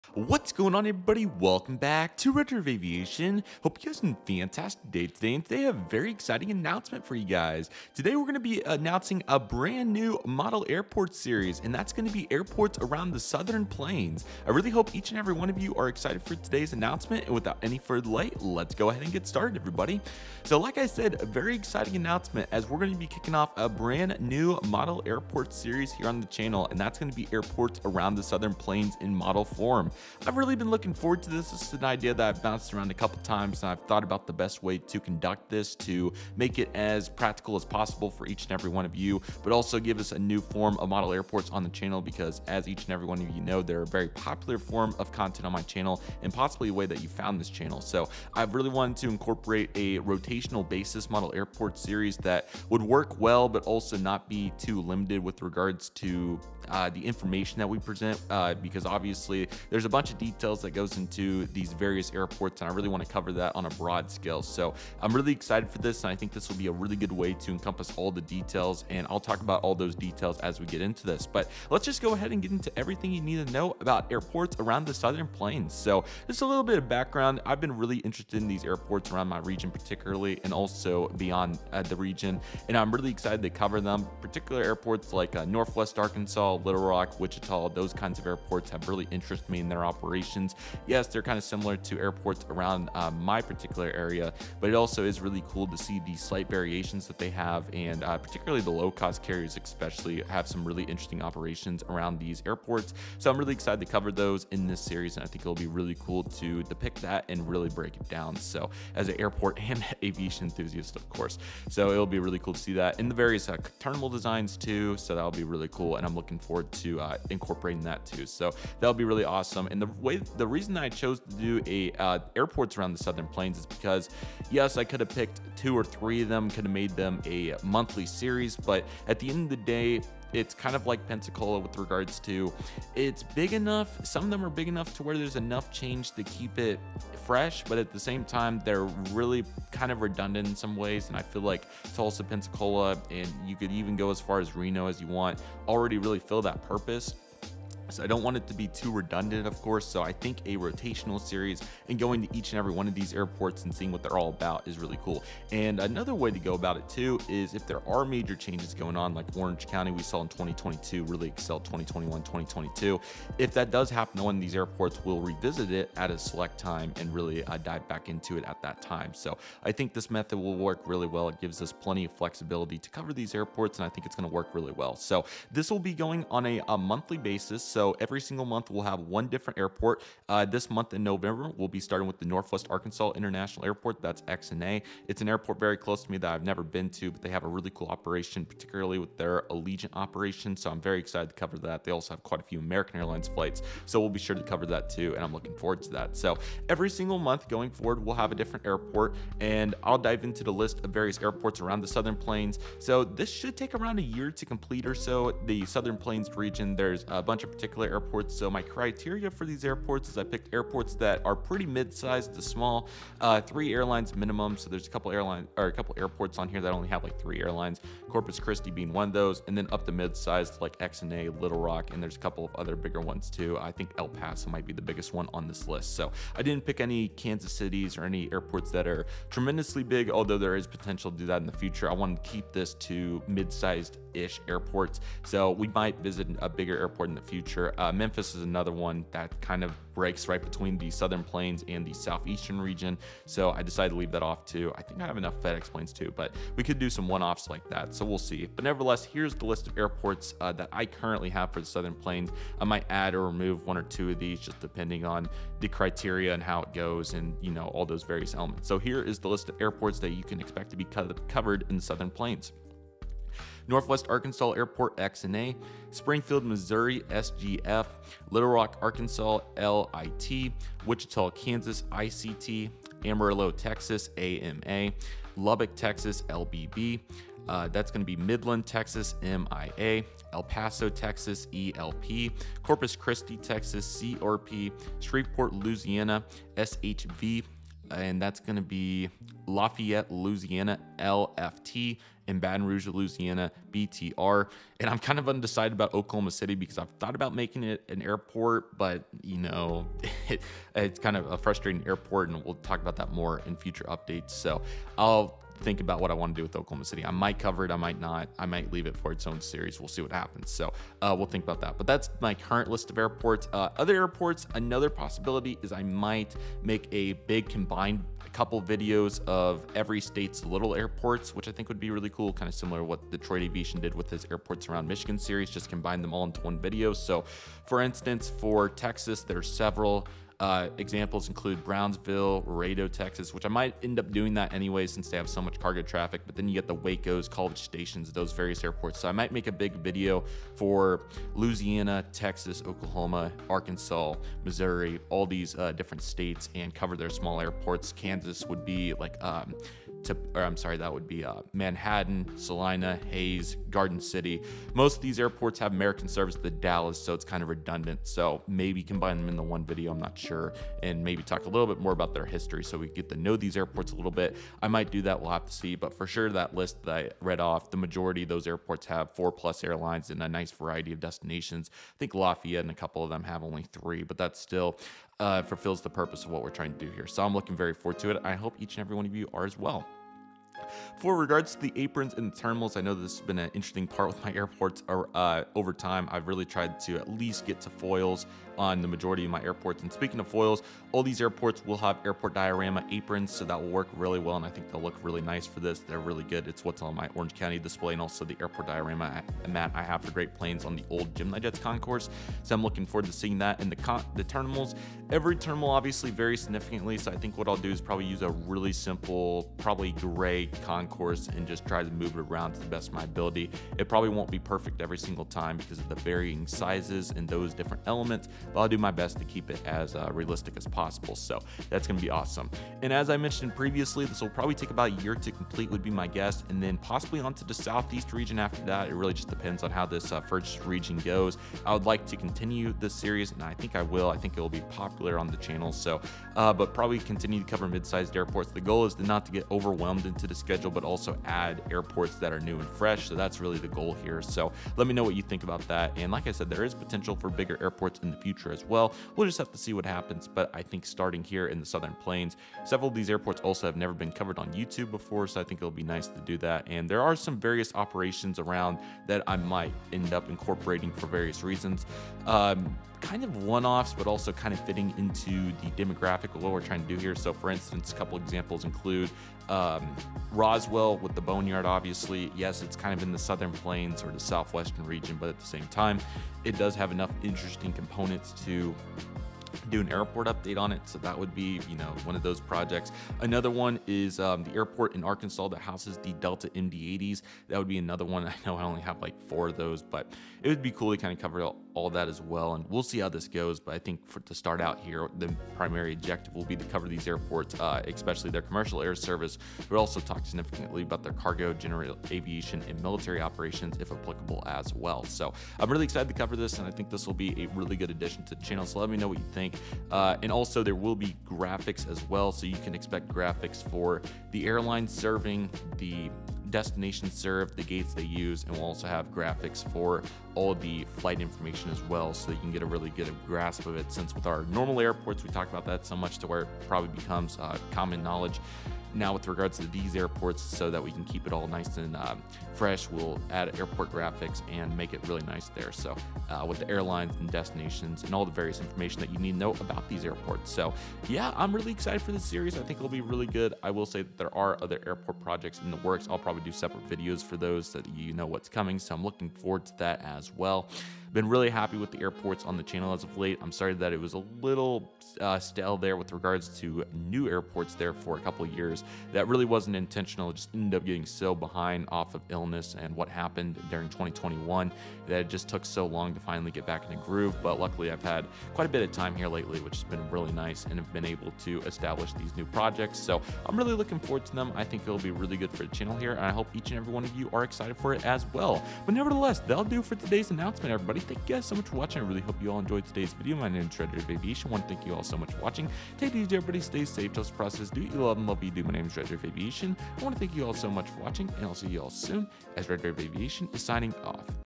What's going on, everybody? Welcome back to Redriveraviation. Hope you guys are having a fantastic day today, and today I have a very exciting announcement for you guys. Today we're going to be announcing a brand new model airport series, and that's going to be airports around the Southern Plains. I really hope each and every one of you are excited for today's announcement, and without any further delay, let's go ahead and get started, everybody. So like I said, a very exciting announcement as we're going to be kicking off a brand new model airport series here on the channel, and that's going to be airports around the Southern Plains in model form. I've really been looking forward to this. This is an idea that I've bounced around a couple times, and I've thought about the best way to conduct this to make it as practical as possible for each and every one of you, but also give us a new form of model airports on the channel, because as each and every one of you know, they're a very popular form of content on my channel and possibly a way that you found this channel. So I've really wanted to incorporate a rotational basis model airport series that would work well, but also not be too limited with regards to the information that we present, because obviously there's a bunch of details that goes into these various airports, and I really want to cover that on a broad scale. So I'm really excited for this, and I think this will be a really good way to encompass all the details, and I'll talk about all those details as we get into this. But let's just go ahead and get into everything you need to know about airports around the Southern Plains. So just a little bit of background. I've been really interested in these airports around my region particularly, and also beyond the region, and I'm really excited to cover them. Particular airports like Northwest Arkansas, Little Rock, Wichita, those kinds of airports have really interested me in their operations. Yes, they're kind of similar to airports around my particular area, but it also is really cool to see the slight variations that they have, and particularly the low-cost carriers especially have some really interesting operations around these airports. So I'm really excited to cover those in this series, and I think it'll be really cool to depict that and really break it down. So as an airport and aviation enthusiast, of course, so it'll be really cool to see that in the various terminal designs too. So that'll be really cool, and I'm looking forward to incorporating that too. So that'll be really awesome. And the reason that I chose to do a airports around the Southern Plains is because, yes, I could have picked 2 or 3 of them, could have made them a monthly series, but at the end of the day, it's kind of like Pensacola with regards to it's big enough. Some of them are big enough to where there's enough change to keep it fresh, but at the same time, they're really kind of redundant in some ways. And I feel like Tulsa, Pensacola, and you could even go as far as Reno as you want, already really fill that purpose. So I don't want it to be too redundant, of course. So I think a rotational series and going to each and every one of these airports and seeing what they're all about is really cool. And another way to go about it too is if there are major changes going on, like Orange County we saw in 2022 really excelled 2021, 2022. If that does happen to one of these airports, we'll revisit it at a select time and really dive back into it at that time. So I think this method will work really well. It gives us plenty of flexibility to cover these airports, and I think it's going to work really well. So this will be going on a monthly basis. So every single month we'll have one different airport. This month in November, we'll be starting with the Northwest Arkansas International Airport. That's XNA. It's an airport very close to me that I've never been to, but they have a really cool operation, particularly with their Allegiant operation. So I'm very excited to cover that. They also have quite a few American Airlines flights, so we'll be sure to cover that too, and I'm looking forward to that. So every single month going forward, we'll have a different airport, and I'll dive into the list of various airports around the Southern Plains. So this should take around a year to complete or so. The Southern Plains region, there's a bunch of particular airports. So my criteria for these airports is I picked airports that are pretty mid-sized to small, 3 airlines minimum. So there's a couple airports on here that only have like 3 airlines, Corpus Christi being one of those, and then up to mid-sized like XNA, Little Rock, and there's a couple of other bigger ones too. I think El Paso might be the biggest one on this list. So I didn't pick any Kansas cities or any airports that are tremendously big, although there is potential to do that in the future. I wanted to keep this to mid-sized ish airports, so we might visit a bigger airport in the future. Memphis is another one that kind of breaks right between the Southern Plains and the Southeastern region, so I decided to leave that off too. I think I have enough FedEx planes too, but we could do some one-offs like that, so we'll see. But nevertheless, here's the list of airports that I currently have for the Southern Plains. I might add or remove 1 or 2 of these just depending on the criteria and how it goes, and you know, all those various elements. So here is the list of airports that you can expect to be covered in the Southern Plains. Northwest Arkansas Airport XNA, Springfield, Missouri SGF, Little Rock, Arkansas LIT, Wichita, Kansas ICT, Amarillo, Texas AMA, Lubbock, Texas LBB. That's going to be Midland, Texas MIA, El Paso, Texas ELP, Corpus Christi, Texas CRP, Shreveport, Louisiana SHV, and that's going to be Lafayette, Louisiana LFT, in Baton Rouge, Louisiana, BTR. And I'm kind of undecided about Oklahoma City because I've thought about making it an airport, but you know, it's kind of a frustrating airport, and we'll talk about that more in future updates. So I'll think about what I want to do with Oklahoma City. I might cover it, I might not. I might leave it for its own series. We'll see what happens. So we'll think about that. But that's my current list of airports. Other airports, another possibility is I might make a big combined couple videos of every state's little airports, which I think would be really cool, kind of similar to what Detroit Aviation did with his Airports Around Michigan series, just combine them all into one video. So for instance, for Texas, there's several examples include Brownsville, Laredo, Texas, which I might end up doing that anyway since they have so much cargo traffic, but then you get the Wacos, College Stations, those various airports. So I might make a big video for Louisiana, Texas, Oklahoma, Arkansas, Missouri, all these different states, and cover their small airports. Kansas would be like that would be Manhattan, Salina, Hayes, Garden City. Most of these airports have American service to Dallas, so it's kind of redundant. So maybe combine them into one video, I'm not sure, and maybe talk a little bit more about their history so we get to know these airports a little bit. I might do that, we'll have to see, but for sure that list that I read off, the majority of those airports have 4+ airlines and a nice variety of destinations. I think Lafayette and a couple of them have only 3, but that's still fulfills the purpose of what we're trying to do here. So I'm looking very forward to it. I hope each and every one of you are as well. For regards to the aprons and the terminals, I know this has been an interesting part with my airports over time. I've really tried to at least get to foils on the majority of my airports. And speaking of foils, all these airports will have airport diorama aprons, so that will work really well, and I think they'll look really nice for this. They're really good. It's what's on my Orange County display, and also the airport diorama mat I have for Great Plains on the old Gemini Jets concourse. So I'm looking forward to seeing that. And the terminals, every terminal obviously varies significantly, so I think what I'll do is probably use a really simple, probably gray concourse and just try to move it around to the best of my ability. It probably won't be perfect every single time because of the varying sizes and those different elements, but I'll do my best to keep it as realistic as possible. So that's going to be awesome. And as I mentioned previously, this will probably take about a year to complete, would be my guess, and then possibly onto the southeast region after that. It really just depends on how this first region goes. I would like to continue this series, and I think I will. I think it will be popular on the channel. So but probably continue to cover mid-sized airports. The goal is not to get overwhelmed into the schedule, but also add airports that are new and fresh. So that's really the goal here. So let me know what you think about that. And like I said, there is potential for bigger airports in the future as well. We'll just have to see what happens. But I think starting here in the Southern Plains, several of these airports also have never been covered on YouTube before. So I think it'll be nice to do that. And there are some various operations around that I might end up incorporating for various reasons. Kind of one-offs, but also kind of fitting into the demographic of what we're trying to do here. So for instance, a couple examples include Roswell with the Boneyard, obviously. Yes, it's kind of in the Southern Plains or the Southwestern region, but at the same time, it does have enough interesting components to do an airport update on it. So that would be, you know, one of those projects. Another one is the airport in Arkansas that houses the Delta MD-80s. That would be another one. I know I only have like 4 of those, but it would be cool to kind of cover all that as well. And we'll see how this goes. But I think to start out here, the primary objective will be to cover these airports, especially their commercial air service, but also talk significantly about their cargo, general aviation, and military operations, if applicable as well. So I'm really excited to cover this, and I think this will be a really good addition to the channel. So let me know what you think. And also there will be graphics as well, so you can expect graphics for the airline serving, the destination served, the gates they use, and we'll also have graphics for all the flight information as well, so that you can get a really good grasp of it. Since with our normal airports, we talk about that so much to where it probably becomes common knowledge. Now with regards to these airports, so that we can keep it all nice and fresh, we'll add airport graphics and make it really nice there. So with the airlines and destinations and all the various information that you need to know about these airports. So yeah, I'm really excited for this series. I think it'll be really good. I will say that there are other airport projects in the works. I'll probably do separate videos for those so that you know what's coming. So I'm looking forward to that as well. Been really happy with the airports on the channel as of late. I'm sorry that it was a little stale there with regards to new airports there for a couple of years. That really wasn't intentional. It just ended up getting so behind off of illness and what happened during 2021 that it just took so long to finally get back in a groove. But luckily I've had quite a bit of time here lately, which has been really nice, and have been able to establish these new projects. So I'm really looking forward to them. I think it'll be really good for the channel here, and I hope each and every one of you are excited for it as well. But nevertheless, that'll do for today's announcement, everybody. thank you guys so much for watching. I really hope you all enjoyed today's video. My name is Redriveraviation. I want to thank you all so much for watching. Take it easy, everybody. Stay safe. Trust the process. Do what you love and love what you do. My name is Redriveraviation. I want to thank you all so much for watching, and I'll see you all soon as Redriveraviation is signing off.